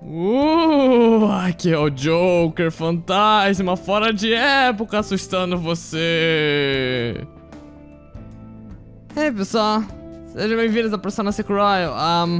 Aqui é o Joker fantasma fora de época assustando você. Ei, pessoal, sejam bem-vindos a Persona 5 Royal.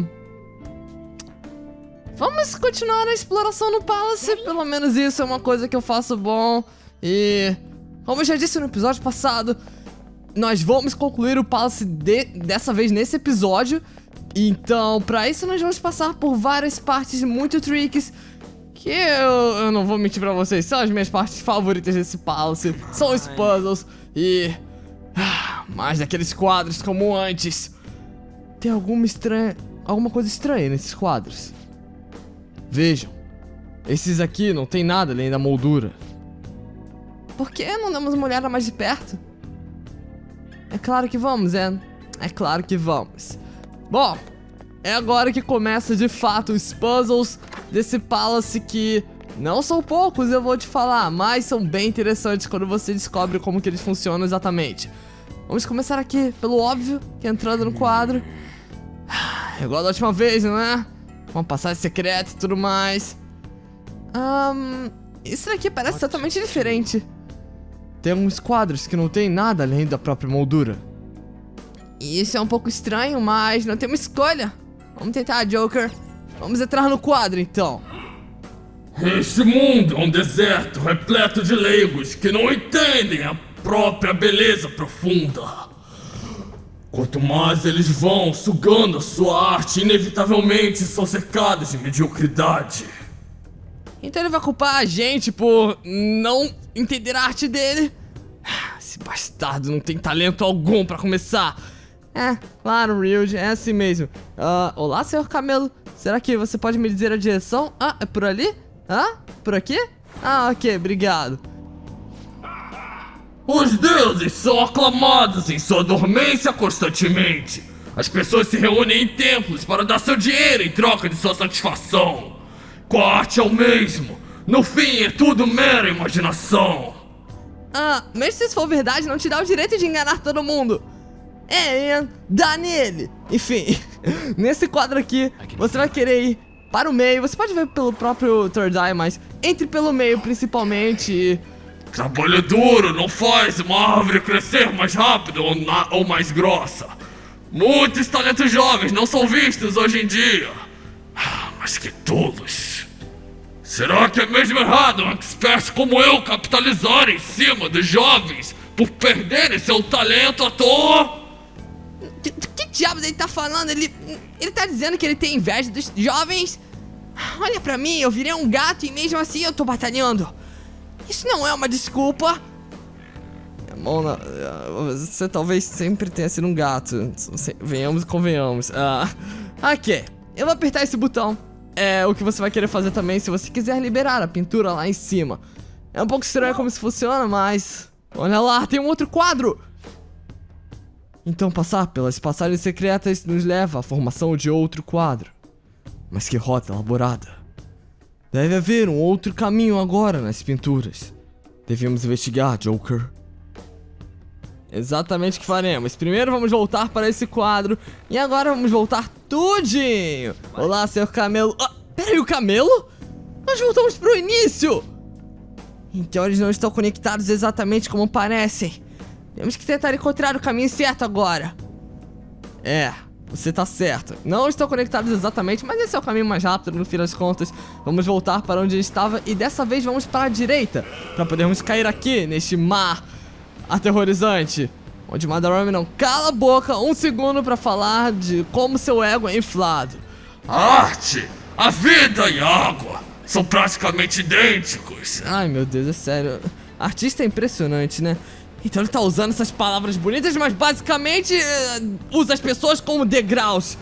Vamos continuar a exploração no Palace. Pelo menos isso é uma coisa que eu faço bom. E como eu já disse no episódio passado, nós vamos concluir o Palace dessa vez nesse episódio. Então, pra isso nós vamos passar por várias partes muito tricks que eu não vou mentir pra vocês, são as minhas partes favoritas desse Palace. São os puzzles e mais daqueles quadros como antes. Tem alguma coisa estranha nesses quadros. Vejam, esses aqui não tem nada além da moldura. Por que não damos uma olhada mais de perto? É claro que vamos, é claro que vamos. Bom, é agora que começa de fato os puzzles desse Palace, que não são poucos, eu vou te falar, mas são bem interessantes quando você descobre como que eles funcionam exatamente. Vamos começar aqui pelo óbvio, que é entrando no quadro. Igual da última vez, não é? Uma passagem secreta e tudo mais. Isso daqui parece totalmente diferente. Tem alguns quadros que não tem nada além da própria moldura. Isso é um pouco estranho, mas não tem uma escolha. Vamos tentar, Joker. Vamos entrar no quadro, então. Este mundo é um deserto repleto de leigos que não entendem a própria beleza profunda. Quanto mais eles vão sugando a sua arte, inevitavelmente são cercados de mediocridade. Então ele vai culpar a gente por não entender a arte dele? Esse bastardo não tem talento algum pra começar. Claro, Ryuji, é assim mesmo. Olá, senhor Camelo. Será que você pode me dizer a direção? É por ali? Por aqui? Ok, obrigado. Os deuses são aclamados em sua dormência constantemente. As pessoas se reúnem em templos para dar seu dinheiro em troca de sua satisfação. Com a arte é o mesmo. No fim, é tudo mera imaginação. Mas se isso for verdade, não te dá o direito de enganar todo mundo. Dá nele. Enfim, nesse quadro aqui, você vai querer ir para o meio. Você pode ver pelo próprio Third Eye, mas entre pelo meio principalmente. Trabalho duro não faz uma árvore crescer mais rápido ou mais grossa. Muitos talentos jovens não são vistos hoje em dia. Mas que tolos. Será que é mesmo errado um expert como eu capitalizar em cima dos jovens por perderem seu talento à toa? Que diabos ele tá falando? Ele tá dizendo que ele tem inveja dos jovens? Olha pra mim, eu virei um gato e mesmo assim eu tô batalhando. Isso não é uma desculpa. Mona, você talvez sempre tenha sido um gato. Venhamos e convenhamos. Ok, eu vou apertar esse botão. É o que você vai querer fazer também se você quiser liberar a pintura lá em cima. É um pouco estranho como isso funciona, mas... olha lá, tem um outro quadro! Então passar pelas passagens secretas nos leva à formação de outro quadro. Mas que rota elaborada. Deve haver um outro caminho agora nas pinturas. Devemos investigar, Joker. Exatamente o que faremos. Primeiro vamos voltar para esse quadro. E agora vamos voltar tudinho. Olá, senhor Camelo. Peraí, o Camelo? Nós voltamos pro início. Então eles não estão conectados exatamente como parecem. Temos que tentar encontrar o caminho certo agora. Você tá certo. Não estão conectados exatamente, mas esse é o caminho mais rápido no fim das contas. Vamos voltar para onde a gente estava e dessa vez vamos para a direita, para podermos cair aqui neste mar aterrorizante, onde Madarame não cala a boca um segundo para falar de como seu ego é inflado. A arte, a vida e a água são praticamente idênticos. Ai meu Deus, é sério. Artista é impressionante, né? Então ele tá usando essas palavras bonitas, mas basicamente usa as pessoas como degraus.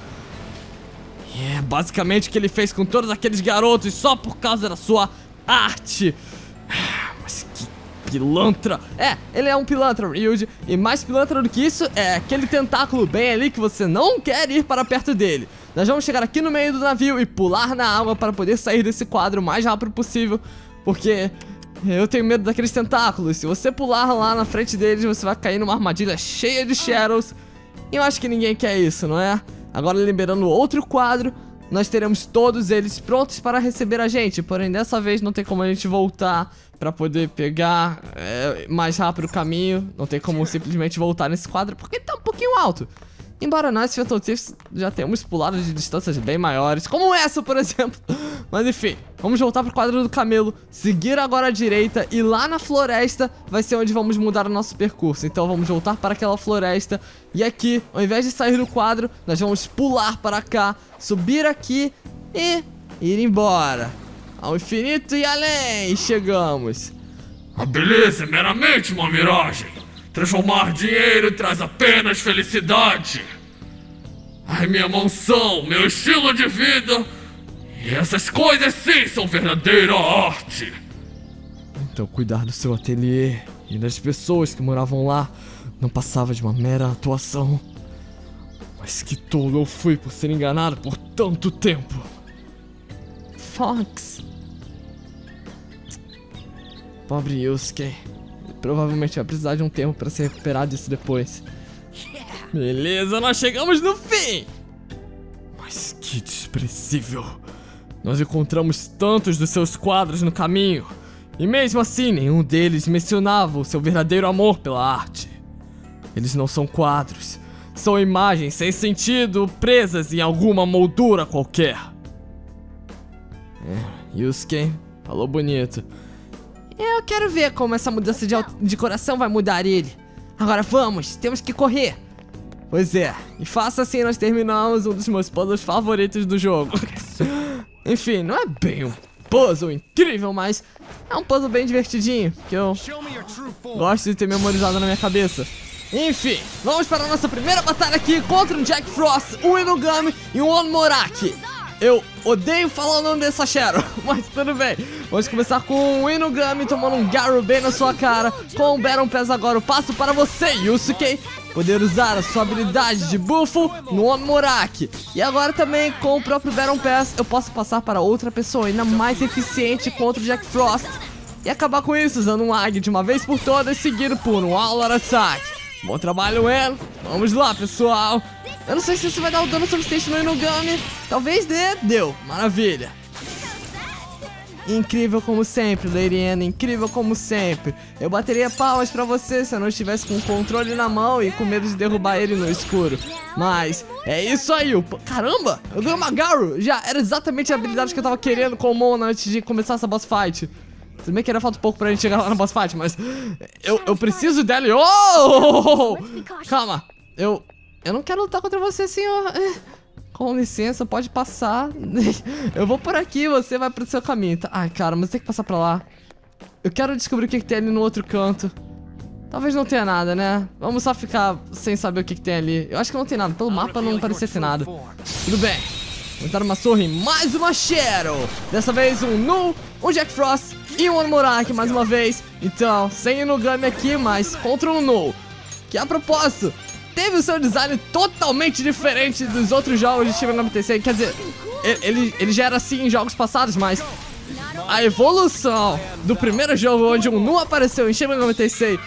É basicamente o que ele fez com todos aqueles garotos só por causa da sua arte. Mas que pilantra. Ele é um pilantra, Ryuji. E mais pilantra do que isso é aquele tentáculo bem ali que você não quer ir para perto dele. Nós vamos chegar aqui no meio do navio e pular na água para poder sair desse quadro o mais rápido possível, porque... eu tenho medo daqueles tentáculos. Se você pular lá na frente deles, você vai cair numa armadilha cheia de shadows. E eu acho que ninguém quer isso, não é? Agora liberando outro quadro, nós teremos todos eles prontos para receber a gente. Porém, dessa vez não tem como a gente voltar pra poder pegar mais rápido o caminho. Não tem como simplesmente voltar nesse quadro, porque tá um pouquinho alto. Embora nós, Phantom Thieves, já tenhamos pulado de distâncias bem maiores, como essa, por exemplo. Mas enfim, vamos voltar pro quadro do camelo, seguir agora à direita e lá na floresta vai ser onde vamos mudar o nosso percurso. Então vamos voltar para aquela floresta e aqui, ao invés de sair do quadro, nós vamos pular para cá, subir aqui e ir embora. Ao infinito e além, chegamos. A beleza é meramente uma miragem. Transformar dinheiro traz apenas felicidade. Ai, minha mansão, meu estilo de vida. E essas coisas sim são verdadeira arte. Então cuidar do seu ateliê e das pessoas que moravam lá não passava de uma mera atuação. Mas que tolo eu fui por ser enganado por tanto tempo. Fox. Pobre Yusuke. Provavelmente vai precisar de um tempo para se recuperar disso depois. Beleza, nós chegamos no fim! Mas que desprezível! Nós encontramos tantos dos seus quadros no caminho, e mesmo assim nenhum deles mencionava o seu verdadeiro amor pela arte. Eles não são quadros, são imagens sem sentido presas em alguma moldura qualquer. Yusuke falou bonito. Eu quero ver como essa mudança de coração vai mudar ele. Agora vamos, temos que correr. Pois é, e faça assim nós terminamos um dos meus puzzles favoritos do jogo. Enfim, não é bem um puzzle incrível, mas é um puzzle bem divertidinho, que eu gosto de ter memorizado na minha cabeça. Enfim, vamos para a nossa primeira batalha aqui contra um Jack Frost, um Inugami e um Onmoraki. Eu odeio falar o nome desse Sashero, mas tudo bem. Vamos começar com o Inugami tomando um Garu bem na sua cara. Com o Battle Pass agora eu passo para você, Yusuke, poder usar a sua habilidade de bufo no Onmoraki. E agora também com o próprio Battle Pass eu posso passar para outra pessoa ainda mais eficiente contra o Jack Frost. E acabar com isso usando um Ag de uma vez por todas, seguido por um All Out Attack. Bom trabalho, En. Vamos lá, pessoal. Eu não sei se isso vai dar o dano suficiente no Inugami. Talvez dê. Deu. Maravilha. Incrível como sempre, Lady Anna. Incrível como sempre. Eu bateria palmas pra você se eu não estivesse com o controle na mão e com medo de derrubar ele no escuro. Mas é isso aí. Caramba, eu ganhei uma Garu. Já era exatamente a habilidade que eu tava querendo com o Mona antes de começar essa boss fight. Tudo bem que ainda falta um pouco pra gente chegar lá na boss fight, mas eu preciso dela. Oh! Calma. Eu não quero lutar contra você, senhor. Com licença, pode passar. Eu vou por aqui, você vai pro seu caminho. Ai, cara, mas tem que passar pra lá. Eu quero descobrir o que tem ali no outro canto. Talvez não tenha nada, né? Vamos só ficar sem saber o que tem ali. Eu acho que não tem nada. Pelo mapa não parecia ter nada. Tudo bem. Vamos dar uma surra em mais uma Shadow. Dessa vez um Nu, um Jack Frost e um Onmoraki mais uma vez. Então, sem Inugami aqui, mas contra um Nu. Que a propósito, teve o seu design totalmente diferente dos outros jogos de Shin Megami Tensei. Quer dizer, ele já era assim em jogos passados, mas a evolução do primeiro jogo onde um Nu apareceu em Shin Megami Tensei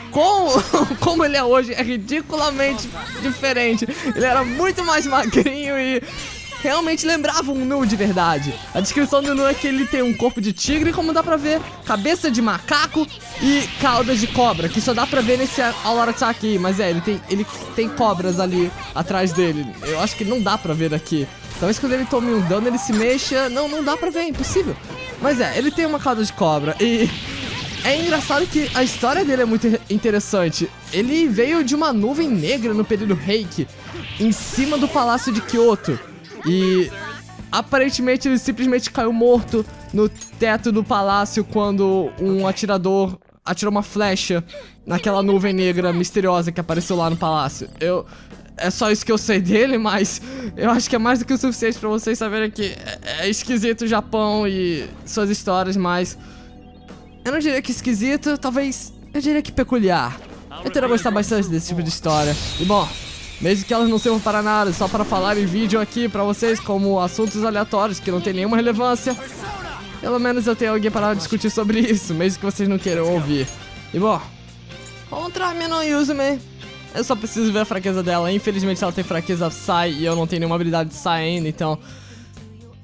como ele é hoje é ridiculamente diferente. Ele era muito mais magrinho e realmente lembrava um Nu de verdade. A descrição do Nu é que ele tem um corpo de tigre, como dá pra ver, cabeça de macaco e caudas de cobra, que só dá pra ver nesse All Out Attack aqui. Mas ele tem cobras ali atrás dele. Eu acho que não dá pra ver daqui. Talvez quando ele tome um dano ele se mexa. Não dá pra ver, é impossível. Mas ele tem uma cauda de cobra e é engraçado que a história dele é muito interessante. Ele veio de uma nuvem negra no período Heike, em cima do palácio de Kyoto. E aparentemente ele simplesmente caiu morto no teto do palácio quando um atirador atirou uma flecha naquela nuvem negra misteriosa que apareceu lá no palácio. É só isso que eu sei dele, mas eu acho que é mais do que o suficiente pra vocês saberem que é esquisito o Japão e suas histórias, mas eu não diria que esquisito, talvez eu diria que peculiar. Eu teria gostado bastante desse tipo de história. E bom, mesmo que elas não sirvam para nada, só para falar em vídeo aqui pra vocês como assuntos aleatórios que não tem nenhuma relevância, pelo menos eu tenho alguém para discutir sobre isso, mesmo que vocês não queiram ouvir. E bom, contra a Minon Yuzume, eu só preciso ver a fraqueza dela. Infelizmente ela tem fraqueza Psy e eu não tenho nenhuma habilidade de Psy ainda, então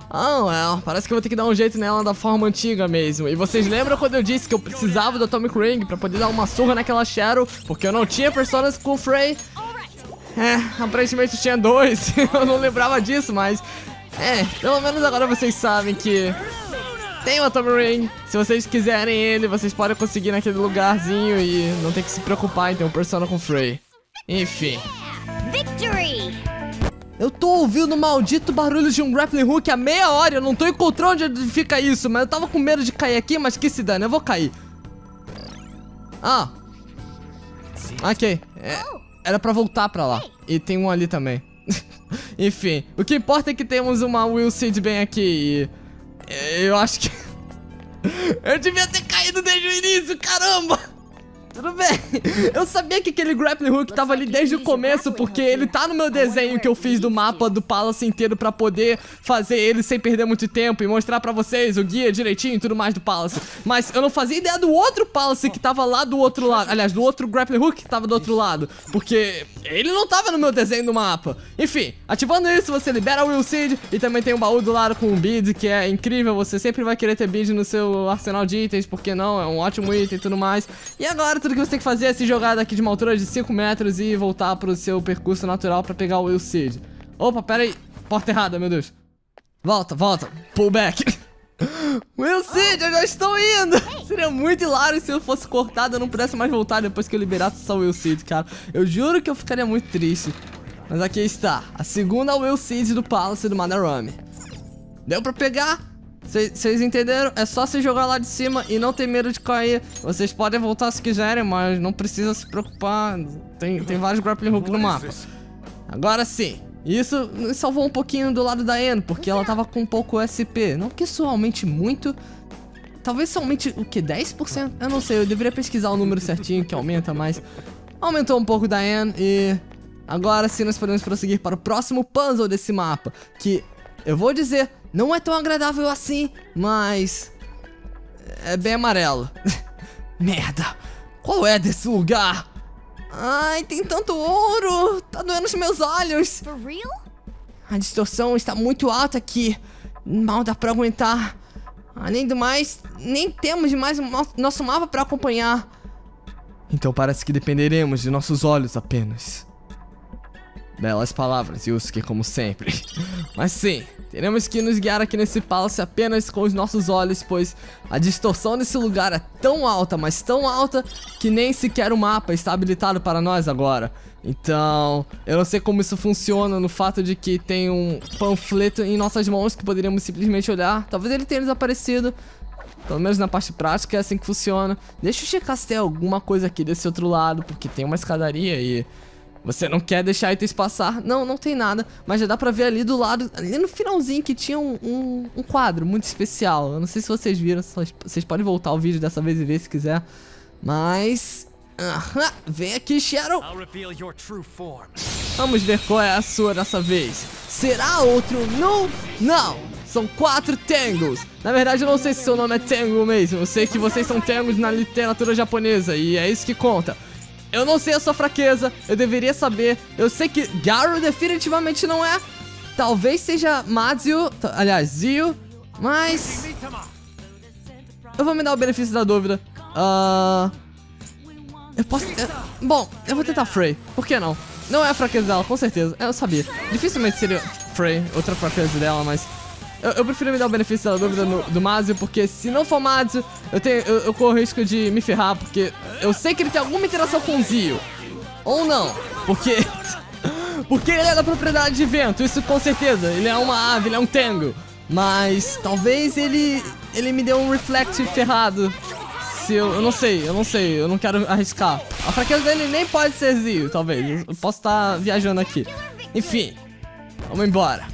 Parece que eu vou ter que dar um jeito nela da forma antiga mesmo. E vocês lembram quando eu disse que eu precisava do Atomic Ring pra poder dar uma surra naquela Shadow, porque eu não tinha personas com o Frey? Aparentemente eu tinha 2, eu não lembrava disso, mas... pelo menos agora vocês sabem que... tem o Atomic Ring. Se vocês quiserem ele, vocês podem conseguir naquele lugarzinho e não tem que se preocupar em ter um persona com o Frey. Enfim. Victory! Eu tô ouvindo o maldito barulho de um grappling hook há meia hora. Eu não tô encontrando onde fica isso, mas eu tava com medo de cair aqui, mas que se dane, eu vou cair. Ok. Era pra voltar pra lá. E tem um ali também. Enfim, o que importa é que temos uma Will Seed bem aqui e... eu acho que... eu devia ter caído desde o início, caramba! Tudo bem, eu sabia que aquele grappling hook tava ali desde o começo, porque ele tá no meu desenho que eu fiz do mapa do Palace inteiro pra poder fazer ele sem perder muito tempo e mostrar pra vocês o guia direitinho e tudo mais do Palace. Mas eu não fazia ideia do outro Palace que tava lá do outro lado, aliás, do outro grappling hook que tava do outro lado, porque ele não tava no meu desenho do mapa. Enfim, ativando isso você libera o Will Seed e também tem um baú do lado com um bead, que é incrível, você sempre vai querer ter bead no seu arsenal de itens, porque não, é um ótimo item e tudo mais. E agora tudo que você tem que fazer é se jogar daqui de uma altura de 5 metros e voltar pro seu percurso natural pra pegar o Will Seed. Opa, pera aí. Porta errada, meu Deus. Volta. Pull back. Will Seed, eu já estou indo. Seria muito hilário se eu fosse cortado e eu não pudesse mais voltar depois que eu liberasse só o Will Seed, cara. Eu juro que eu ficaria muito triste. Mas aqui está. A segunda Will Seed do Palace do Madarame. Deu pra pegar? Vocês entenderam? É só se jogar lá de cima e não ter medo de cair. Vocês podem voltar se quiserem, mas não precisa se preocupar. Tem vários grappling hook no mapa. Agora sim. Isso me salvou um pouquinho do lado da Anne, porque ela tava com um pouco SP. Não que isso aumente muito. Talvez isso aumente o que? 10%? Eu não sei, eu deveria pesquisar o número certinho que aumenta, mas... aumentou um pouco da Anne e... agora sim nós podemos prosseguir para o próximo puzzle desse mapa. Que, eu vou dizer... não é tão agradável assim, mas... é bem amarelo. Merda. Qual é desse lugar? Ai, tem tanto ouro. Tá doendo os meus olhos. For real? A distorção está muito alta aqui. Mal dá pra aguentar. Além do mais, nem temos mais nosso mapa pra acompanhar. Então parece que dependeremos de nossos olhos apenas. Belas palavras, Yusuke, como sempre. Mas sim, teremos que nos guiar aqui nesse Palace apenas com os nossos olhos, pois a distorção desse lugar é tão alta, mas tão alta, que nem sequer o mapa está habilitado para nós agora. Então, eu não sei como isso funciona no fato de que tem um panfleto em nossas mãos que poderíamos simplesmente olhar. Talvez ele tenha desaparecido. Pelo menos na parte prática é assim que funciona. Deixa eu checar se tem alguma coisa aqui desse outro lado, porque tem uma escadaria e... você não quer deixar itens passar. Não tem nada. Mas já dá pra ver ali do lado, ali no finalzinho, que tinha um quadro muito especial. Eu não sei se vocês viram. Vocês podem voltar o vídeo dessa vez e ver se quiser. Mas... vem aqui, Shadow. Vamos ver qual é a sua dessa vez. Será outro? Não. São 4 Tangos. Na verdade, eu não sei se seu nome é Tango mesmo. Eu sei que vocês são Tangos na literatura japonesa. E é isso que conta. Eu não sei a sua fraqueza, eu deveria saber. Eu sei que Garu definitivamente não é. Talvez seja Mazio, aliás, Zio. Mas... eu vou me dar o benefício da dúvida. Eu posso... bom, eu vou tentar Frey. Por que não? Não é a fraqueza dela, com certeza. Eu sabia. Dificilmente seria Frey, outra fraqueza dela, mas... eu prefiro me dar o benefício da dúvida do Mazio, porque se não for Mazio, eu corro o risco de me ferrar, porque eu sei que ele tem alguma interação com o Zio. Ou não, porque... porque ele é da propriedade de vento, isso com certeza. Ele é uma ave, ele é um Tango. Mas talvez ele me dê um Reflect ferrado. Se eu não sei, eu não quero arriscar. A fraqueza dele nem pode ser Zio, talvez. Eu posso estar viajando aqui. Enfim, vamos embora.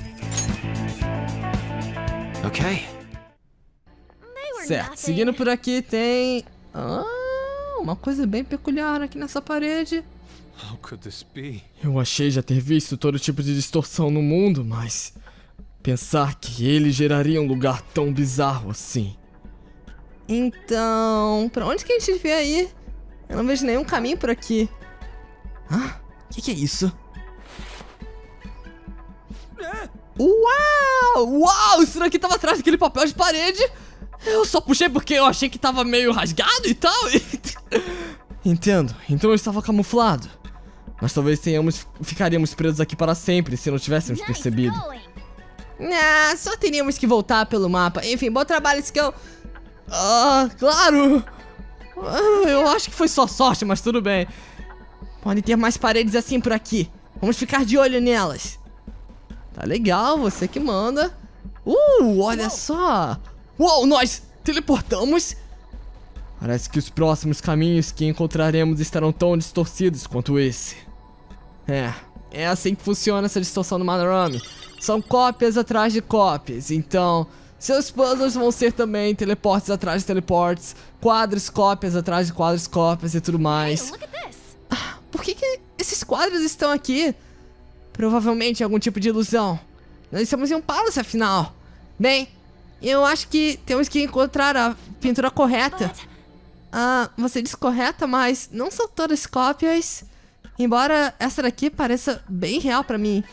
Ok. Certo, seguindo por aqui tem... uma coisa bem peculiar aqui nessa parede. Eu achei já ter visto todo tipo de distorção no mundo, mas... pensar que ele geraria um lugar tão bizarro assim. Então... pra onde que a gente devia ir? Eu não vejo nenhum caminho por aqui. O que é isso? Uau! Uau! Isso daqui tava atrás daquele papel de parede. Eu só puxei porque eu achei que tava meio rasgado e tal. Entendo. Então eu estava camuflado. Mas talvez ficaríamos presos aqui para sempre se não tivéssemos percebido. Só teríamos que voltar pelo mapa. Enfim, bom trabalho, Skull. Claro. Eu acho que foi só sorte, mas tudo bem. Podem ter mais paredes assim por aqui. Vamos ficar de olho nelas. Tá legal, você que manda. Olha só. Uou, nós teleportamos. Parece que os próximos caminhos que encontraremos estarão tão distorcidos quanto esse. É assim que funciona essa distorção do Madarame. São cópias atrás de cópias, então seus puzzles vão ser também teleportes atrás de teleportes, quadros cópias atrás de quadros cópias e tudo mais. Por que esses quadros estão aqui? Provavelmente algum tipo de ilusão. Nós estamos em um palace, afinal. Bem, eu acho que temos que encontrar a pintura correta. Você diz correta, mas não são todas cópias. Embora essa daqui pareça bem real pra mim.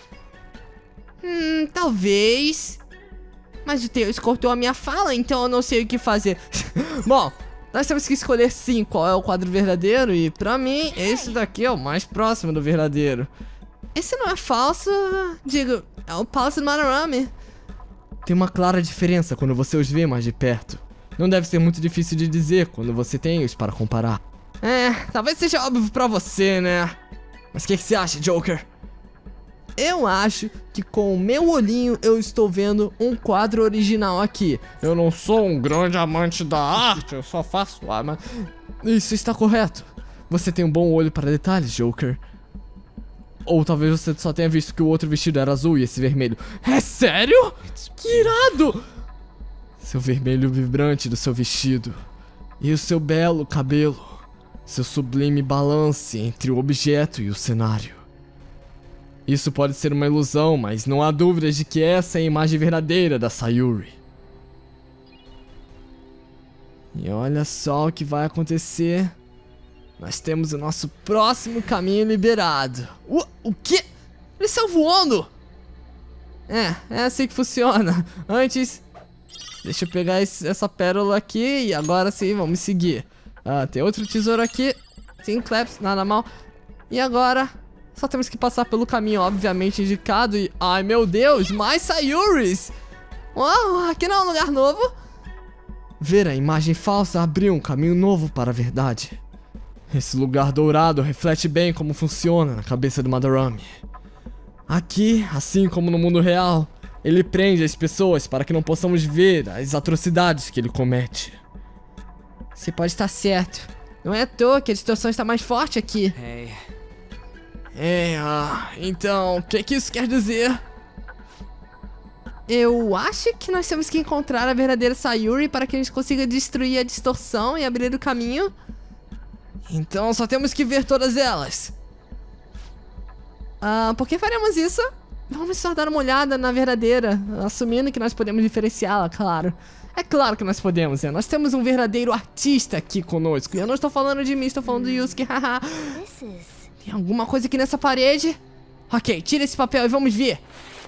Talvez. Mas o Tails cortou a minha fala, então eu não sei o que fazer. Bom, nós temos que escolher sim qual é o quadro verdadeiro. E pra mim, esse daqui é o mais próximo do verdadeiro. Esse não é falso, digo, é o Palace do Madarame. Tem uma clara diferença quando você os vê mais de perto. Não deve ser muito difícil de dizer quando você tem os para comparar. Talvez seja óbvio pra você, né? Mas o que você acha, Joker? Eu acho que com o meu olhinho eu estou vendo um quadro original aqui. Eu não sou um grande amante da arte, eu só faço mas isso está correto. Você tem um bom olho para detalhes, Joker. Ou talvez você só tenha visto que o outro vestido era azul e esse vermelho. É sério? Que irado! Seu vermelho vibrante do seu vestido. E o seu belo cabelo. Seu sublime balance entre o objeto e o cenário. Isso pode ser uma ilusão, mas não há dúvidas de que essa é a imagem verdadeira da Sayuri. E olha só o que vai acontecer. Nós temos o nosso próximo caminho liberado. O quê? Eles estão voando! É assim que funciona. Antes, deixa eu pegar essa pérola aqui e agora sim, vamos seguir. Tem outro tesouro aqui. Sim, Claps, nada mal. E agora, só temos que passar pelo caminho obviamente indicado e... Ai, meu Deus, mais Sayuris! Uau, aqui não é um lugar novo. Ver a imagem falsa abriu um caminho novo para a verdade. Esse lugar dourado reflete bem como funciona na cabeça do Madarame. Aqui, assim como no mundo real, ele prende as pessoas para que não possamos ver as atrocidades que ele comete. Você pode estar certo. Não é à toa que a distorção está mais forte aqui. Então, o que isso quer dizer? Eu acho que nós temos que encontrar a verdadeira Sayuri para que a gente consiga destruir a distorção e abrir o caminho. Então só temos que ver todas elas. Por que faremos isso? Vamos só dar uma olhada na verdadeira, assumindo que nós podemos diferenciá-la, claro. É claro que nós podemos, né? Nós temos um verdadeiro artista aqui conosco. E eu não estou falando de mim, estou falando do Yusuke, haha. Tem alguma coisa aqui nessa parede? Ok, tira esse papel e vamos ver.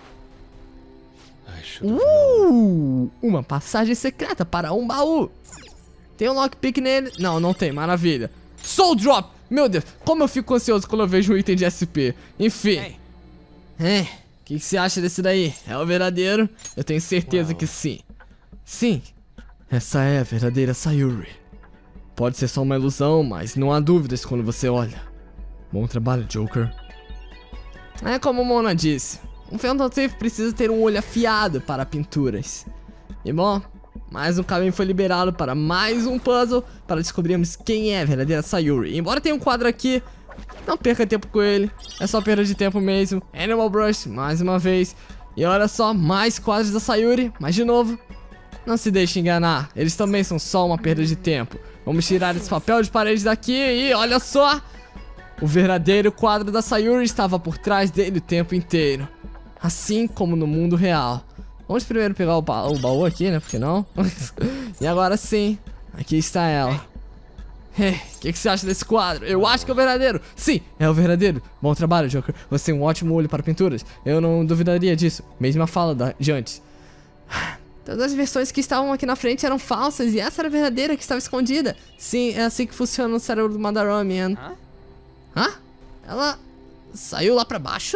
Uma passagem secreta para um baú. Tem um lockpick nele? Não, não tem, maravilha. Soul Drop! Meu Deus, como eu fico ansioso quando eu vejo um item de SP. Enfim. O que você acha desse daí? É o verdadeiro? Eu tenho certeza que sim. Sim, essa é a verdadeira Sayuri. Pode ser só uma ilusão, mas não há dúvidas quando você olha. Bom trabalho, Joker. É como Mona disse, um Phantom Thief precisa ter um olho afiado para pinturas. E bom, mais um caminho foi liberado para mais um puzzle para descobrirmos quem é a verdadeira Sayuri. Embora tenha um quadro aqui, não perca tempo com ele, é só perda de tempo mesmo. Animal Brush, mais uma vez. E olha só, mais quadros da Sayuri, mas de novo, não se deixe enganar, eles também são só uma perda de tempo. Vamos tirar esse papel de parede daqui e olha só! O verdadeiro quadro da Sayuri estava por trás dele o tempo inteiro. Assim como no mundo real. Vamos primeiro pegar o baú aqui, né? Porque não? E agora sim, aqui está ela. O que você acha desse quadro? Eu acho que é o verdadeiro. Sim, é o verdadeiro. Bom trabalho, Joker. Você tem um ótimo olho para pinturas. Eu não duvidaria disso. Mesma fala de antes. Todas as versões que estavam aqui na frente eram falsas e essa era a verdadeira que estava escondida. Sim, é assim que funciona o cérebro do Madarame. Hã? Ela saiu lá pra baixo?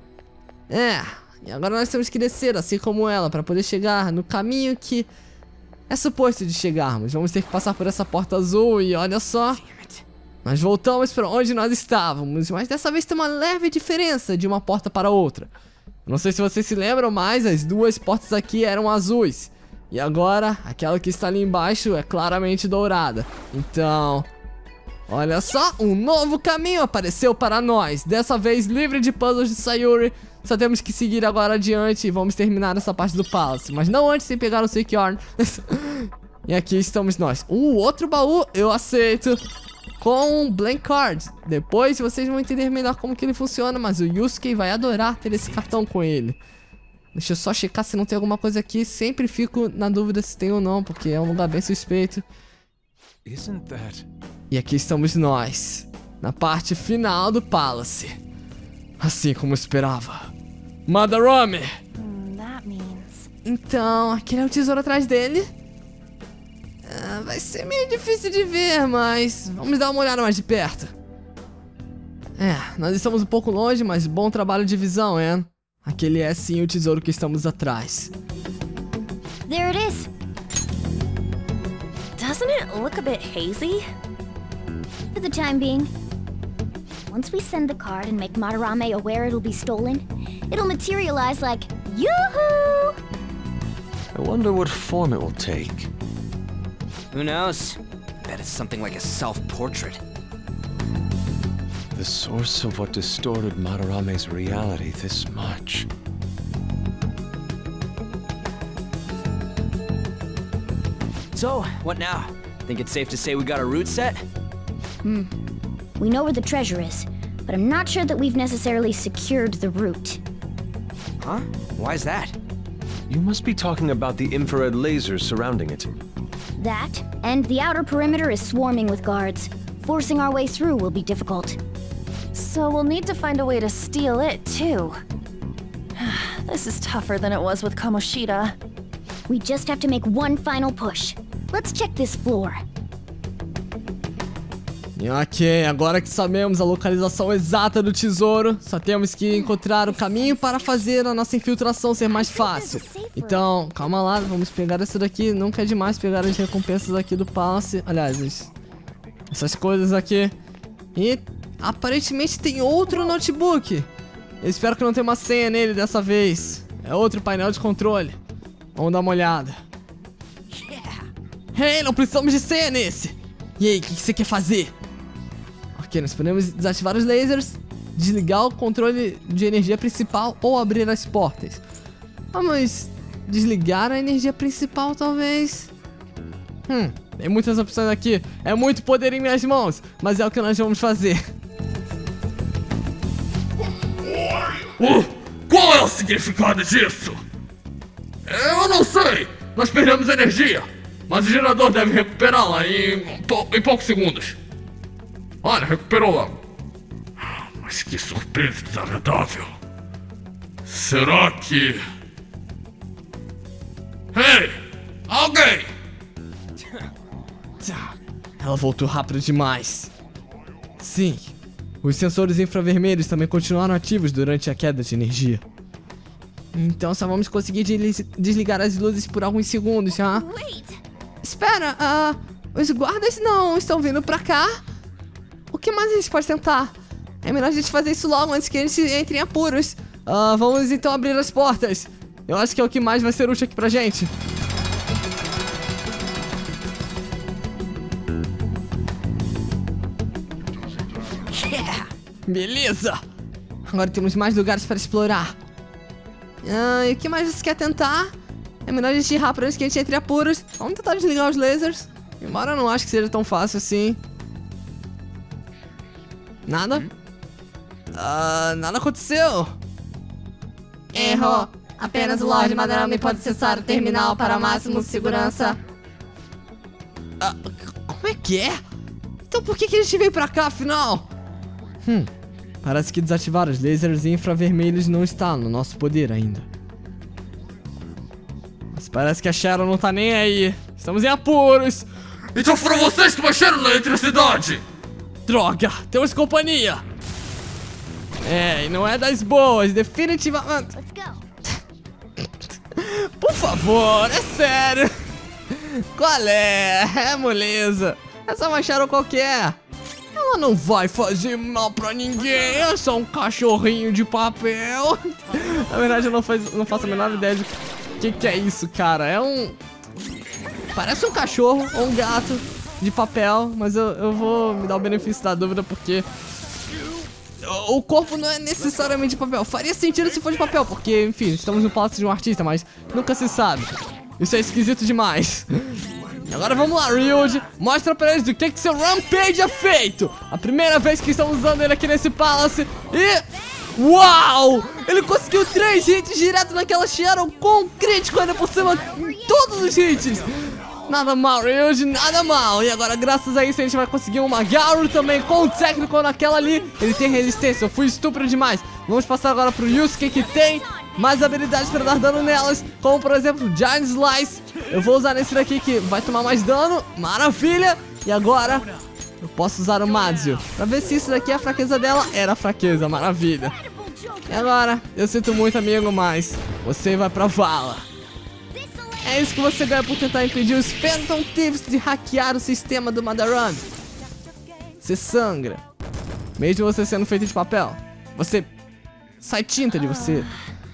E agora nós temos que descer, assim como ela, para poder chegar no caminho que é suposto de chegarmos. Vamos ter que passar por essa porta azul e olha só, nós voltamos para onde nós estávamos, mas dessa vez tem uma leve diferença de uma porta para outra. Não sei se vocês se lembram, mas as duas portas aqui eram azuis. E agora, aquela que está ali embaixo é claramente dourada. Então, olha só, um novo caminho apareceu para nós. Dessa vez livre de puzzles de Sayuri. Só temos que seguir agora adiante e vamos terminar essa parte do Palace. Mas não antes sem pegar o Suicune. E aqui estamos nós. Outro baú, eu aceito. Com um Blank Card. Depois vocês vão entender melhor como que ele funciona. Mas o Yusuke vai adorar ter esse cartão com ele. Deixa eu só checar se não tem alguma coisa aqui. Sempre fico na dúvida se tem ou não, porque é um lugar bem suspeito. E aqui estamos nós, na parte final do Palace. Assim como eu esperava. Madarame! Então, aquele é o tesouro atrás dele. Vai ser meio difícil de ver, mas vamos dar uma olhada mais de perto. Nós estamos um pouco longe, mas bom trabalho de visão, hein? Aquele é sim o tesouro que estamos atrás. There it is. Doesn't it look a bit hazy? For the time being. Once we send the card and make Madarame aware it'll be stolen, it'll materialize like, yoo-hoo! I wonder what form it will take. Who knows? Bet it's something like a self-portrait. The source of what distorted Madarame's reality this much. So, what now? Think it's safe to say we got a route set? We know where the treasure is, but I'm not sure that we've necessarily secured the route. Huh? Why's that? You must be talking about the infrared lasers surrounding it. That, and the outer perimeter is swarming with guards. Forcing our way through will be difficult. So we'll need to find a way to steal it, too. This is tougher than it was with Kamoshida. We just have to make one final push. Let's check this floor. Ok, agora que sabemos a localização exata do tesouro, só temos que encontrar o caminho para fazer a nossa infiltração ser mais fácil. Então, calma lá, vamos pegar essa daqui. Nunca é demais pegar as recompensas aqui do Palace. Aliás, essas coisas aqui. E aparentemente tem outro notebook. Eu espero que não tenha uma senha nele dessa vez. É outro painel de controle. Vamos dar uma olhada. Hey, não precisamos de senha nesse. E aí, o que você quer fazer? Ok, nós podemos desativar os lasers, desligar o controle de energia principal ou abrir as portas. Vamos desligar a energia principal, talvez. Tem muitas opções aqui. É muito poder em minhas mãos, mas é o que nós vamos fazer. Qual é o significado disso? Eu não sei. Nós perdemos energia, mas o gerador deve recuperá-la em poucos segundos. Olha, recuperou logo. Mas que surpresa desagradável. Será que... Hey! Alguém! Ela voltou rápido demais. Sim, os sensores infravermelhos também continuaram ativos durante a queda de energia. Então só vamos conseguir desligar as luzes por alguns segundos, tá? Espera, os guardas não estão vindo pra cá. O que mais a gente pode tentar? É melhor a gente fazer isso logo antes que a gente entre em apuros. Vamos então abrir as portas. Eu acho que é o que mais vai ser útil aqui pra gente. Beleza! Agora temos mais lugares para explorar. E o que mais você quer tentar? É melhor a gente ir rápido antes que a gente entre em apuros. Vamos tentar desligar os lasers. Embora eu não acho que seja tão fácil assim. Nada? Nada aconteceu. Erro. Apenas o Lorde Madarame pode acessar o terminal para máximo segurança. Como é que é? Então por que a gente veio pra cá, afinal? Parece que desativar os lasers infravermelhos não está no nosso poder ainda. Mas parece que a Sharon não tá nem aí. Estamos em apuros. Então foram vocês que mexeram na eletricidade! Droga, temos companhia. É, e não é das boas, definitivamente. Let's go. Por favor, é sério. Qual é? É moleza. É só uma Sharon qualquer. Ela não vai fazer mal pra ninguém. É só um cachorrinho de papel. Na verdade, eu não faço a menor ideia de que é isso, cara. É um... Parece um cachorro ou um gato de papel. Mas eu vou me dar o benefício da dúvida porque... O corpo não é necessariamente de papel. Faria sentido se for de papel, porque, enfim, estamos no palácio de um artista, mas nunca se sabe. Isso é esquisito demais. Agora vamos lá, Ryuji. Mostra pra eles do que seu Rampage é feito. A primeira vez que estamos usando ele aqui nesse Palace. E... Uau! Ele conseguiu 3 hits direto naquela Sharon com um crítico ainda por cima em todos os hits. Nada mal, Ryuji, nada mal. E agora, graças a isso, a gente vai conseguir um Magaru também com o técnico naquela ali. Ele tem resistência, eu fui estúpido demais. Vamos passar agora pro Yusuke, que tem mais habilidades para dar dano nelas, como por exemplo, Giant Slice. Eu vou usar nesse daqui que vai tomar mais dano. Maravilha. E agora, eu posso usar o Mazio pra ver se isso daqui é a fraqueza dela. Era a fraqueza, maravilha. E agora, eu sinto muito, amigo, mas você vai pra vala. É isso que você ganha por tentar impedir os Phantom Thieves de hackear o sistema do Madarame. Você sangra. Mesmo você sendo feito de papel. Você... sai tinta de você.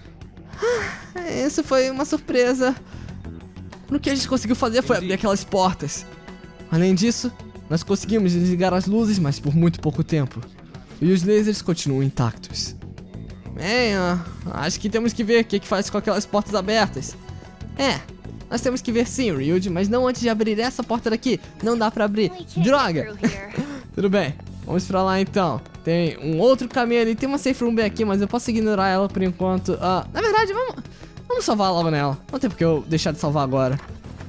Isso foi uma surpresa. O que a gente conseguiu fazer foi abrir aquelas portas. Além disso, nós conseguimos desligar as luzes, mas por muito pouco tempo. E os lasers continuam intactos. Bem, acho que temos que ver o que faz com aquelas portas abertas. Nós temos que ver sim, Ryuji, mas não antes de abrir essa porta daqui. Não dá pra abrir. Droga! Tudo bem, vamos pra lá então. Tem um outro caminho ali, tem uma safe room bem aqui, mas eu posso ignorar ela por enquanto. Na verdade, vamos salvar logo nela. Não tem porque eu deixar de salvar agora.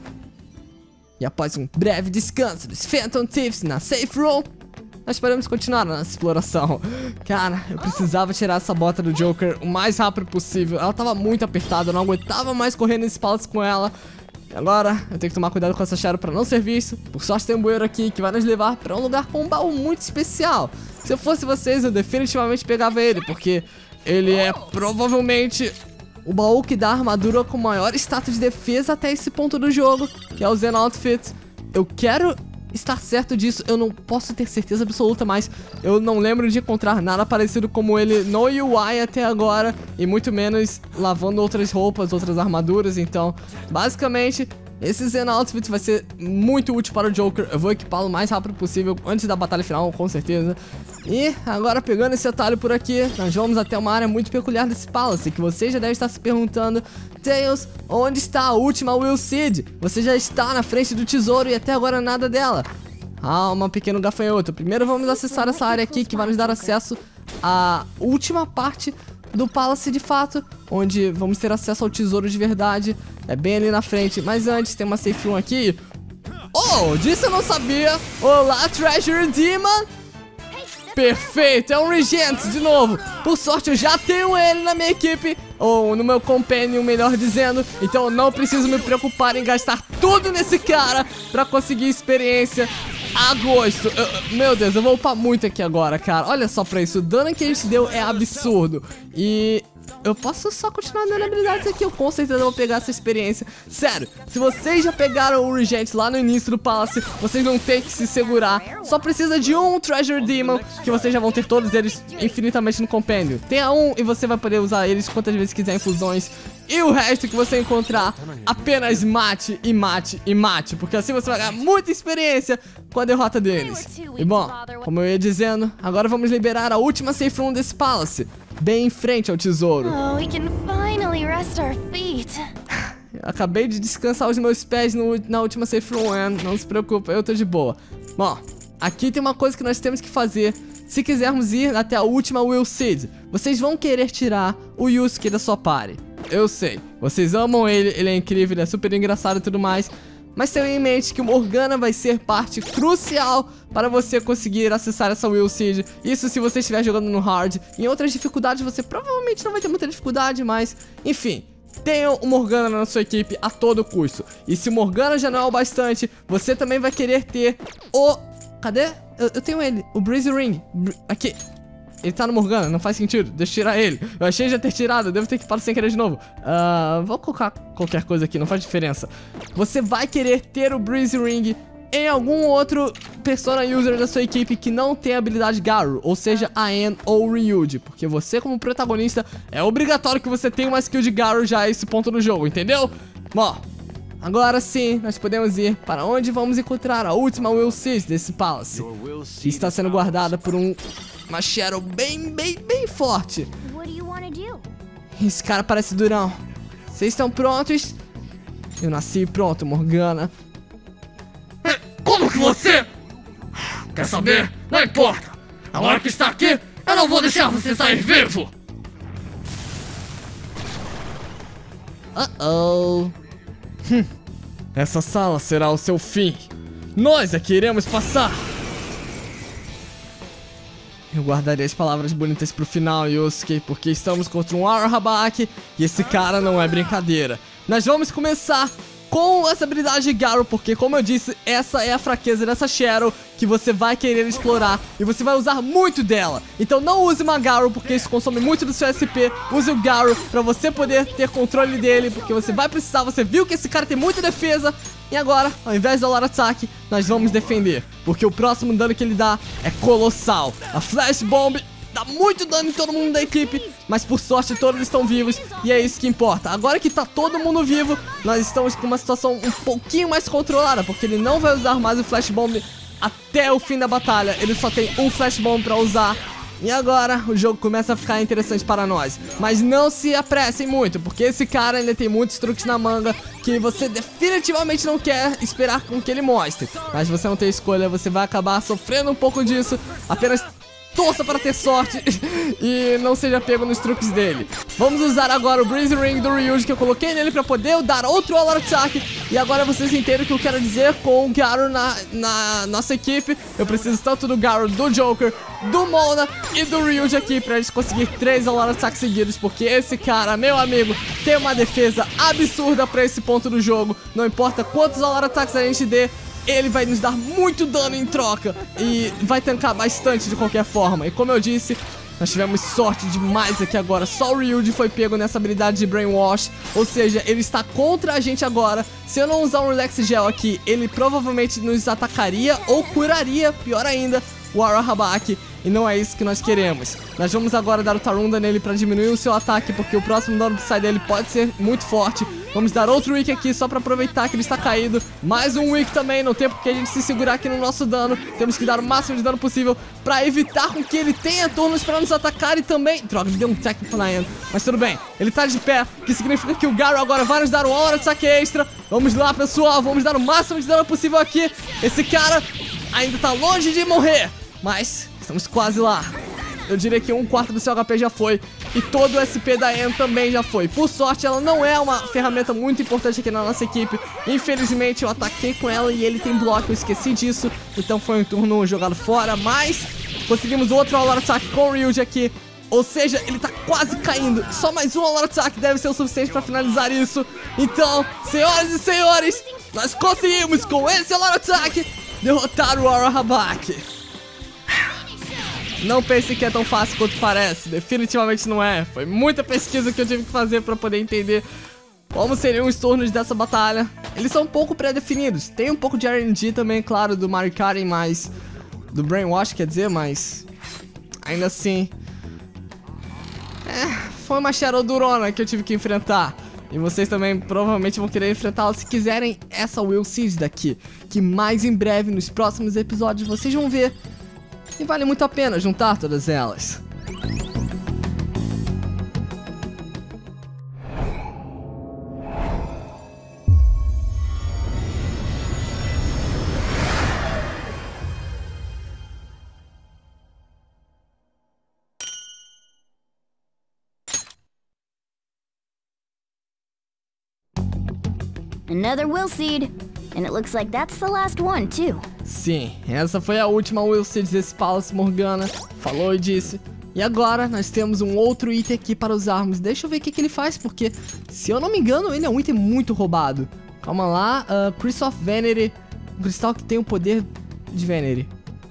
E após um breve descanso dos Phantom Thieves na safe room, nós podemos continuar na nossa exploração. Cara, eu precisava tirar essa bota do Joker o mais rápido possível. Ela tava muito apertada, eu não aguentava mais correr nesse palace com ela. E agora, eu tenho que tomar cuidado com essa Sharon pra não ser visto. Por sorte tem um bueiro aqui que vai nos levar pra um lugar com um baú muito especial. Se eu fosse vocês, eu definitivamente pegava ele, porque ele é provavelmente o baú que dá a armadura com maior status de defesa até esse ponto do jogo, que é o Zen Outfit. Eu quero estar certo disso, eu não posso ter certeza absoluta, mas eu não lembro de encontrar nada parecido como ele no UI até agora, e muito menos lavando outras roupas, outras armaduras. Então, basicamente, esse Zen Outfit vai ser muito útil para o Joker. Eu vou equipá-lo o mais rápido possível antes da batalha final, com certeza. E agora, pegando esse atalho por aqui, nós vamos até uma área muito peculiar desse Palace, que você já deve estar se perguntando: Tails, onde está a última Will Seed? Você já está na frente do tesouro e até agora nada dela. Calma, pequeno gafanhoto. Primeiro vamos acessar essa área aqui, que vai nos dar acesso à última parte do Palace de fato, onde vamos ter acesso ao tesouro de verdade. É bem ali na frente, mas antes tem uma safe room aqui. Oh, disso eu não sabia. Olá, Treasure Demon. Perfeito, é um Regent de novo. Por sorte eu já tenho ele na minha equipe, ou no meu companion, melhor dizendo. Então eu não preciso me preocupar em gastar tudo nesse cara pra conseguir experiência a gosto. Meu Deus, eu vou upar muito aqui agora, cara. Olha só pra isso, o dano que a gente deu é absurdo. E eu posso só continuar dando habilidades aqui. Eu com certeza vou pegar essa experiência. Sério, se vocês já pegaram o Regent lá no início do Palace, vocês não tem que se segurar. Só precisa de um Treasure Demon, que vocês já vão ter todos eles infinitamente no Companion. Tenha um e você vai poder usar eles quantas vezes quiser em fusões. E o resto que você encontrar, apenas mate e mate e mate, porque assim você vai ganhar muita experiência com a derrota deles. E bom, como eu ia dizendo, agora vamos liberar a última safe room desse Palace, bem em frente ao tesouro. Oh, we can finally rest our feet. Acabei de descansar os meus pés na última safe room, não se preocupa, eu tô de boa. Bom, aqui tem uma coisa que nós temos que fazer. Se quisermos ir até a última Will Seed, vocês vão querer tirar o Yusuke da sua party. Eu sei, vocês amam ele, ele é incrível, ele é super engraçado e tudo mais. mas tenha em mente que o Morgana vai ser parte crucial para você conseguir acessar essa Will Seed. Isso se você estiver jogando no hard. Em outras dificuldades você provavelmente não vai ter muita dificuldade, mas enfim, tenha o Morgana na sua equipe a todo custo. E se o Morgana já não é o bastante, você também vai querer ter o... Cadê? Eu tenho ele, o Breezy Ring. Aqui. Ele tá no Morgana, não faz sentido, deixa eu tirar ele. Eu achei já ter tirado, eu devo ter equipado sem querer de novo. Vou colocar qualquer coisa aqui, não faz diferença. Você vai querer ter o Breezy Ring em algum outro Persona User da sua equipe que não tem a habilidade Garu, ou seja, a Anne ou o Ryuji, porque você como protagonista é obrigatório que você tenha uma skill de Garu já a esse ponto do jogo, entendeu? Bom, agora sim, nós podemos ir para onde vamos encontrar a última Will Seed desse Palace, que está sendo guardada por uma Shadow bem forte. What do you want to do? Esse cara parece durão. Vocês estão prontos? Eu nasci pronto, Morgana. Como que você... Quer saber? Não importa. Agora que está aqui, eu não vou deixar você sair vivo. Essa sala será o seu fim. Nós é que iremos passar. Eu guardarei as palavras bonitas pro final, Yosuke, porque estamos contra um Arahabaki e esse cara não é brincadeira. Nós vamos começar com essa habilidade de Garu, porque como eu disse, essa é a fraqueza dessa Shadow que você vai querer explorar e você vai usar muito dela. Então não use uma Garu, porque isso consome muito do seu SP. Use o Garu pra você poder ter controle dele, porque você vai precisar. Você viu que esse cara tem muita defesa. E agora, ao invés do Alar Attack, nós vamos defender, porque o próximo dano que ele dá é colossal. A Flash Bomb dá muito dano em todo mundo da equipe, mas por sorte todos estão vivos e é isso que importa. Agora que tá todo mundo vivo, nós estamos com uma situação um pouquinho mais controlada, porque ele não vai usar mais o Flash Bomb até o fim da batalha. Ele só tem um Flash Bomb pra usar. E agora o jogo começa a ficar interessante para nós. Mas não se apressem muito, porque esse cara ainda tem muitos truques na manga que você definitivamente não quer esperar com que ele mostre. Mas você não tem escolha, você vai acabar sofrendo um pouco disso. Apenas torça para ter sorte e não seja pego nos truques dele. Vamos usar agora o Breezy Ring do Ryuji que eu coloquei nele para poder dar outro All Out Attack. E agora vocês entendem o que eu quero dizer com o Garu na nossa equipe. Eu preciso tanto do Garu, do Joker, do Mona e do Ryuji aqui pra gente conseguir 3 All Out Attacks seguidos, porque esse cara, meu amigo, tem uma defesa absurda pra esse ponto do jogo. Não importa quantos All Out Attacks a gente dê, ele vai nos dar muito dano em troca e vai tancar bastante de qualquer forma. E como eu disse, nós tivemos sorte demais aqui agora. Só o Ryuji foi pego nessa habilidade de Brainwash, ou seja, ele está contra a gente agora. Se eu não usar um Relax Gel aqui, ele provavelmente nos atacaria ou curaria, pior ainda, o Arahabaki. E não é isso que nós queremos. Nós vamos agora dar o Tarunda nele pra diminuir o seu ataque, porque o próximo dano que sai dele pode ser muito forte. Vamos dar outro Wick aqui só pra aproveitar que ele está caído. Mais um Wick também, não tem porque a gente se segurar aqui no nosso dano. Temos que dar o máximo de dano possível pra evitar com que ele tenha turnos pra nos atacar e também... Droga, ele deu um Technical na End. Mas tudo bem, ele tá de pé, que significa que o Garu agora vai nos dar um Aura de saque extra. Vamos lá, pessoal, vamos dar o máximo de dano possível aqui. Esse cara ainda tá longe de morrer, mas estamos quase lá. Eu diria que 1/4 do seu HP já foi. E todo o SP da Anne também já foi. Por sorte, ela não é uma ferramenta muito importante aqui na nossa equipe. Infelizmente, eu ataquei com ela e ele tem bloco. Eu esqueci disso. Então foi um turno jogado fora. Mas conseguimos outro All Out Attack com o Ryuji aqui. Ou seja, ele tá quase caindo. Só mais um All Out Attack deve ser o suficiente pra finalizar isso. Então, senhoras e senhores, nós conseguimos com esse All Out Attack derrotar o Arahabaki. Não pense que é tão fácil quanto parece, definitivamente não é. Foi muita pesquisa que eu tive que fazer pra poder entender como seriam os turnos dessa batalha. Eles são um pouco pré-definidos, tem um pouco de RNG também, claro, do Marikaren, mas... do Brainwash, quer dizer, mas... ainda assim... foi uma Shadow durona que eu tive que enfrentar. E vocês também provavelmente vão querer enfrentá-la se quiserem essa Will Seed daqui, que mais em breve, nos próximos episódios, vocês vão ver. E vale muito a pena juntar todas elas. Another Will Seed. And it looks like that's the last one, too. Sim, essa foi a última Will Seeds desse Palace, Morgana. Falou e disse. E agora nós temos um outro item aqui para usarmos. Deixa eu ver o que ele faz, porque se eu não me engano, ele é um item muito roubado. Calma lá, Crystal of Vanity. Um cristal que tem o poder de Vanity.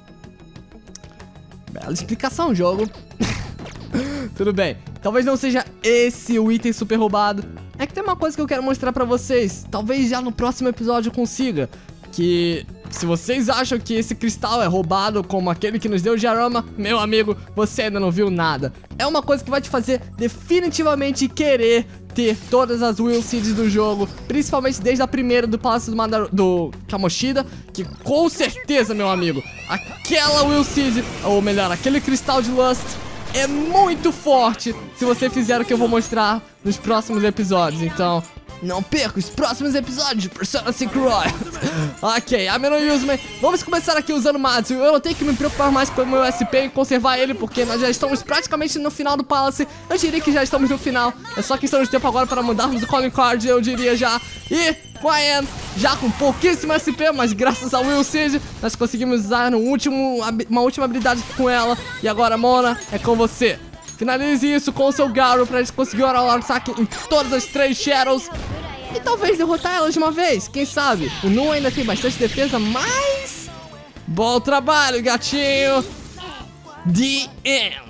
Bela explicação, jogo. Tudo bem. Talvez não seja esse o item super roubado. É que tem uma coisa que eu quero mostrar pra vocês. Talvez já no próximo episódio eu consiga. Que se vocês acham que esse cristal é roubado como aquele que nos deu o Jarama, meu amigo, você ainda não viu nada. É uma coisa que vai te fazer definitivamente querer ter todas as Will Seeds do jogo. Principalmente desde a primeira do Palácio do Kamoshida. Que com certeza, meu amigo, aquela Will Seed, ou melhor, aquele cristal de Lust é muito forte se você fizer o que eu vou mostrar nos próximos episódios. Então, não perca os próximos episódios de Persona 5 Royals. Ok, Ameno Yuzumi, vamos começar aqui usando Matsu. Eu não tenho que me preocupar mais com o meu SP e conservar ele, porque nós já estamos praticamente no final do Palace. Eu diria que já estamos no final. É só questão de tempo agora para mudarmos o Calling Card, eu diria já. E com a Anne, já com pouquíssimo SP, mas graças ao Will Seed, nós conseguimos usar uma última habilidade com ela. E agora, Mona, é com você. Finalize isso com o seu Garou pra gente conseguir orar o ataque em todas as 3 Shadows. E talvez derrotar elas de uma vez, quem sabe? O Nu ainda tem bastante defesa, mas... Bom trabalho, gatinho! The End!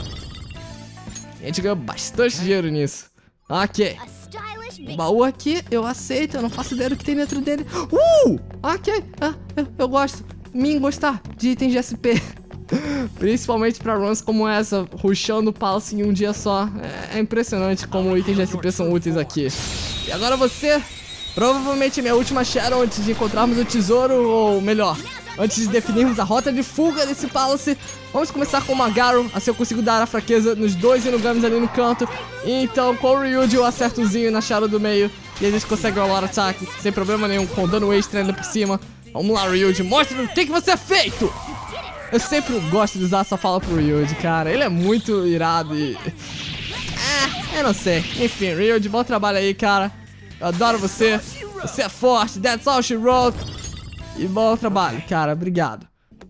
A gente ganhou bastante dinheiro nisso. Ok. O baú aqui, eu aceito, eu não faço ideia do que tem dentro dele. Ok, eu gosto. Gostar de itens de SP. Principalmente pra runs como essa, rushando o Palace em um dia só. É impressionante como itens de SP são úteis aqui. E agora você, provavelmente minha última Shadow antes de encontrarmos o tesouro, ou melhor, antes de definirmos a rota de fuga desse Palace. Vamos começar com uma Garou, assim eu consigo dar a fraqueza nos 2 Inugamis ali no canto. E então com o Ryuji eu acerto o Zinho na Shadow do meio e a gente consegue rolar o ataque sem problema nenhum, com dano extra ainda por cima. Vamos lá, Ryuji, mostra o que você é feito! Eu sempre gosto de usar essa fala pro Ryuji, cara. Ele é muito irado e... eu não sei. Enfim, Ryuji, bom trabalho aí, cara. Eu adoro você. Você é forte. That's all she wrote. E bom trabalho, cara. Obrigado.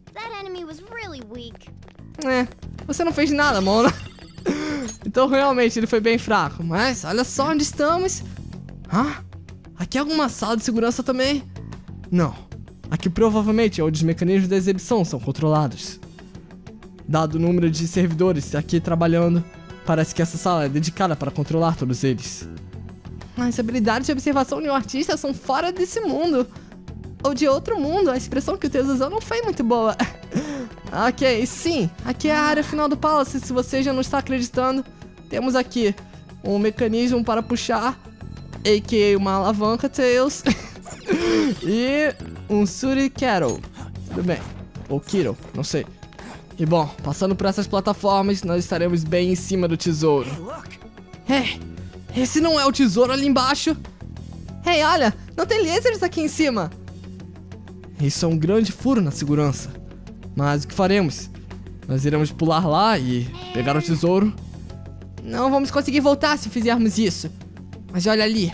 Você não fez nada, Mona. Então, realmente, ele foi bem fraco. Mas, olha só onde estamos. Aqui é alguma sala de segurança também? Não. Aqui provavelmente é onde os mecanismos da exibição são controlados. Dado o número de servidores aqui trabalhando, parece que essa sala é dedicada para controlar todos eles. As habilidades de observação de um artista são fora desse mundo. Ou de outro mundo, a expressão que o Teus usou não foi muito boa. Ok, sim, aqui é a área final do Palace, se você já não está acreditando. Temos aqui um mecanismo para puxar, a.k.a. uma alavanca, Tails. E um Surikero. Tudo bem. Ou Kiro, não sei. E bom, passando por essas plataformas, nós estaremos bem em cima do tesouro. Esse não é o tesouro ali embaixo? Olha, não tem lasers aqui em cima. Isso é um grande furo na segurança. Mas o que faremos? Nós iremos pular lá e pegar o tesouro? Não vamos conseguir voltar se fizermos isso. Mas olha ali.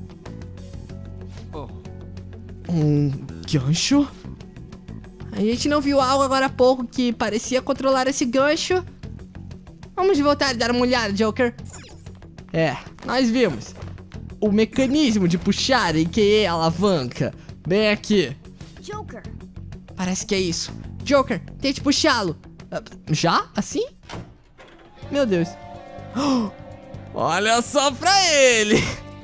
Um gancho? A gente não viu algo agora há pouco que parecia controlar esse gancho? Vamos voltar e dar uma olhada, Joker. Nós vimos. O mecanismo de puxar, a.k.a. alavanca. Bem aqui. Joker. Parece que é isso. Joker, tente puxá-lo. Já? Assim? Meu Deus. Olha só pra ele.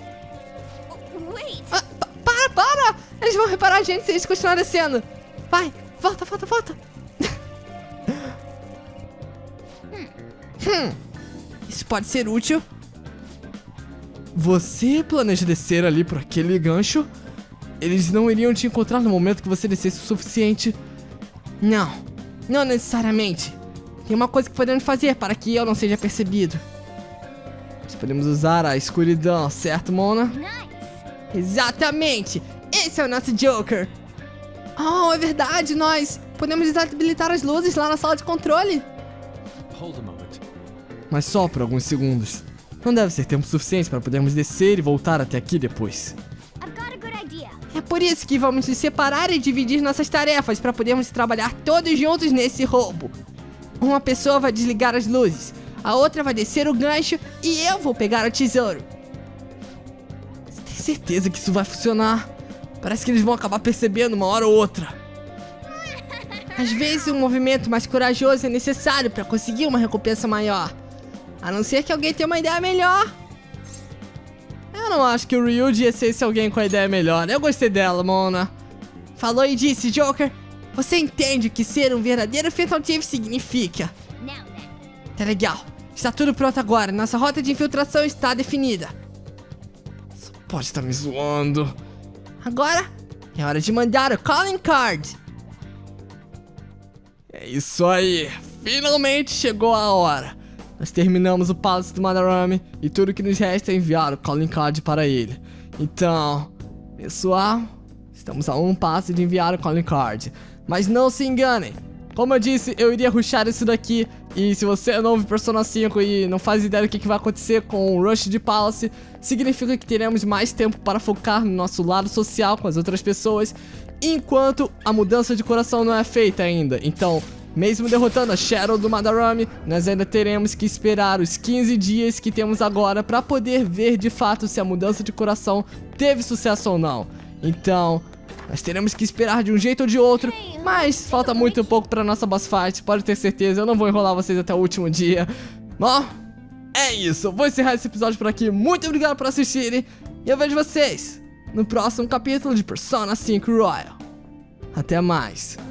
Para! Eles vão reparar a gente se eles continuarem descendo. Vai, volta. Isso pode ser útil. Você planeja descer ali por aquele gancho? Eles não iriam te encontrar no momento que você descesse o suficiente. Não necessariamente. Tem uma coisa que podemos fazer para que eu não seja percebido. Nós podemos usar a escuridão, certo, Mona? Exatamente! Esse é o nosso Joker! Oh, é verdade, nós podemos desabilitar as luzes lá na sala de controle. Mas só por alguns segundos. Não deve ser tempo suficiente para podermos descer e voltar até aqui depois. É por isso que vamos nos separar e dividir nossas tarefas para podermos trabalhar todos juntos nesse roubo. Uma pessoa vai desligar as luzes, a outra vai descer o gancho e eu vou pegar o tesouro. Você tem certeza que isso vai funcionar? Parece que eles vão acabar percebendo uma hora ou outra. Às vezes um movimento mais corajoso é necessário para conseguir uma recompensa maior. A não ser que alguém tenha uma ideia melhor. Eu não acho que o Ryuji ia ser esse alguém com a ideia melhor. Eu gostei dela, Mona. Falou e disse, Joker. Você entende o que ser um verdadeiro Phantom Thief significa. Tá legal. Está tudo pronto agora. Nossa rota de infiltração está definida. Só pode estar me zoando. Agora é hora de mandar o calling card. É isso aí. Finalmente chegou a hora. Nós terminamos o Palace do Madarame e tudo que nos resta é enviar o calling card para ele. Então, pessoal, estamos a um passo de enviar o calling card. Mas não se enganem. Como eu disse, eu iria rushar isso daqui. E se você é novo em Persona 5 e não faz ideia do que vai acontecer com o rush de Palace, significa que teremos mais tempo para focar no nosso lado social com as outras pessoas, enquanto a mudança de coração não é feita ainda. Então, mesmo derrotando a Shadow do Madarame, nós ainda teremos que esperar os 15 dias que temos agora para poder ver de fato se a mudança de coração teve sucesso ou não. Então, nós teremos que esperar de um jeito ou de outro, mas falta muito pouco para nossa boss fight, pode ter certeza, eu não vou enrolar vocês até o último dia. Bom, é isso, eu vou encerrar esse episódio por aqui, muito obrigado por assistirem, e eu vejo vocês no próximo capítulo de Persona 5 Royal. Até mais.